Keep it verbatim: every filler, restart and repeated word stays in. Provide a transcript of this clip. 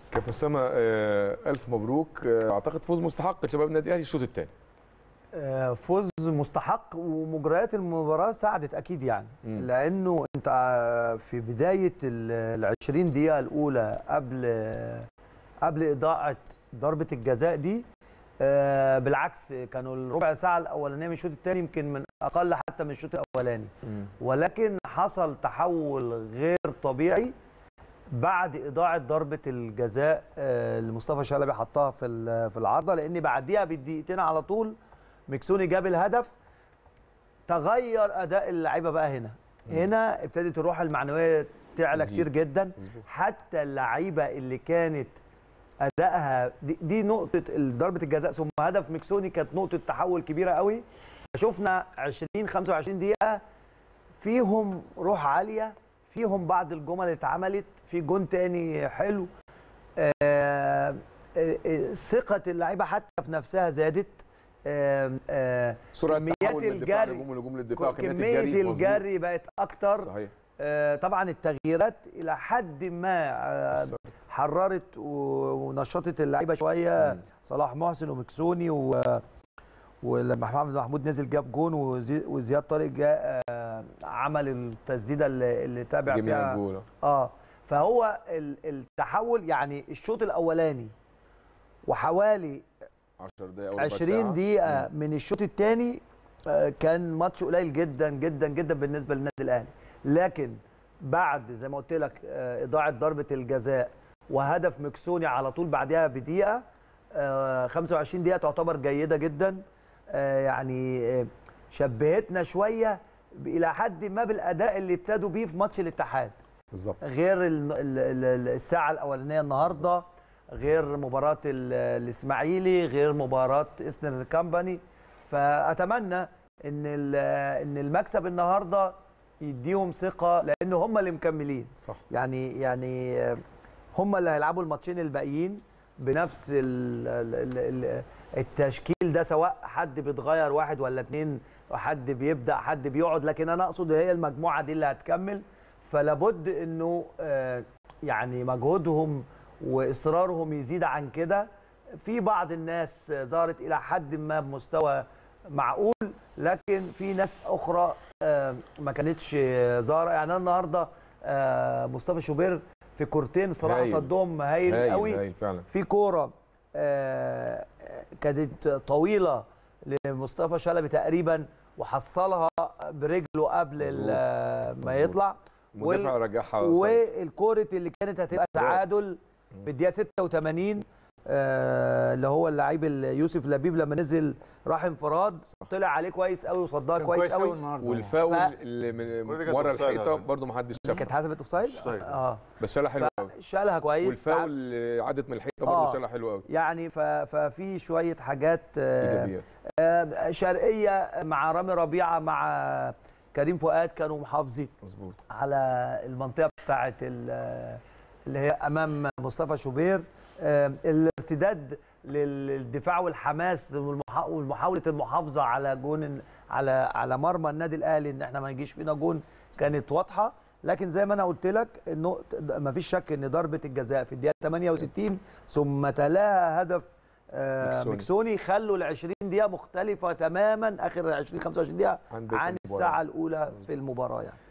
كابتن اسامه آه، الف مبروك. آه، اعتقد فوز مستحق لشباب النادي الاهلي الشوط الثاني. آه، فوز مستحق، ومجريات المباراه ساعدت اكيد يعني. مم. لانه انت آه، في بدايه ال عشرين دقيقه الاولى قبل قبل اضاعه ضربه الجزاء دي، آه، بالعكس كانوا الربع ساعه الاولانيه من الشوط الثاني يمكن من اقل حتى من الشوط الاولاني. مم. ولكن حصل تحول غير طبيعي بعد اضاعه ضربه الجزاء آه، اللي مصطفى شلبي حطها في في العارضه، لان بعديها بدقيقتين على طول مكسوني جاب الهدف. تغير اداء اللعيبه بقى هنا. هنا ابتدت الروح المعنويه تعلى كتير جدا. حتى اللعيبه اللي كانت ادائها دي, دي نقطه ضربه الجزاء ثم هدف مكسوني كانت نقطه تحول كبيره قوي. شفنا عشرين خمسة وعشرين دقيقه فيهم روح عاليه، فيهم بعض الجمل اللي اتعملت، في جون تاني حلو. آه، آه، ثقه اللعيبه حتى في نفسها زادت. آه، آه، سرعه كميات تحول من الدفاع الجري للهجوم للهجوم للدفاع، كميه الجري, الجري بقت اكتر. صحيح. آه، طبعا التغييرات الى حد ما آه، حررت ونشطت اللعيبه شويه. مم. صلاح محسن ومكسوني و ومحمد محمود نزل جاب جون، وزياد طارق جاء آه، عمل التسديده اللي, اللي تابع فيها الجول. اه فهو التحول يعني الشوط الاولاني وحوالي عشر دقائق عشرين دقيقه من الشوط الثاني آه، كان ماتش قليل جدا جدا جدا بالنسبه للنادي الاهلي. لكن بعد زي ما قلت لك آه، اضاعه ضربه الجزاء وهدف مكسوني على طول بعدها بدقيقه، آه، خمسة وعشرين دقيقه تعتبر جيده جدا. آه، يعني آه، شبهتنا شويه الى حد ما بالاداء اللي ابتدوا بيه في ماتش الاتحاد بالظبط، غير ال ال الساعه الاولانيه النهارده، غير مباراه الاسماعيلي، غير مباراه ايسترن كامباني. فاتمنى ان ان المكسب النهارده يديهم ثقه، لان هم اللي مكملين. صح. يعني يعني هم اللي هيلعبوا الماتشين الباقيين بنفس ال ال التشكيل ده، سواء حد بيتغير واحد ولا اتنين، حد بيبدا حد بيقعد، لكن انا اقصد هي المجموعه دي اللي هتكمل. فلابد انه يعني مجهودهم واصرارهم يزيد عن كده. في بعض الناس ظهرت الى حد ما بمستوى معقول، لكن في ناس اخرى ما كانتش ظاهره. يعني انا النهارده مصطفى شوبير في كورتين صراحه صدهم هايل, هايل قوي. هايل فعلا. في كوره كانت طويله لمصطفى شلبي تقريبا وحصلها برجله قبل ما يطلع، المدافع رجعها. والكوره اللي كانت هتبقى تعادل في الدقيقه ستة وثمانين آه اللي هو اللعيب يوسف لبيب لما نزل راح انفراد، طلع عليه كويس قوي وصدها كويس قوي. والفاول ف... اللي من ورا الحيطه برده ما حدش شافها، كانت حسبت اوفسايد اه بس شالها حلو قوي، شالها كويس. والفاول اللي عدت من الحيطه برده آه. شالها حلو قوي. يعني ف... ففي شويه حاجات آه آه شرقيه مع رامي ربيعه مع كريم فؤاد كانوا محافظين مظبوط على المنطقه بتاعه اللي هي امام مصطفى شوبير. آه الارتداد للدفاع والحماس ومحاوله المحافظه على جون على على مرمى النادي الاهلي ان احنا ما يجيش فينا جون كانت واضحه. لكن زي ما انا قلت لك انه ما فيش شك ان ضربه الجزاء في الدقيقه ثمانية وستين ثم تلاها هدف آه مكسوني. مكسوني خلوا ال عشرين دقيقه مختلفه تماما، اخر عشرين خمسة وعشرين دقيقه عن الساعه الاولى في المباراه يعني.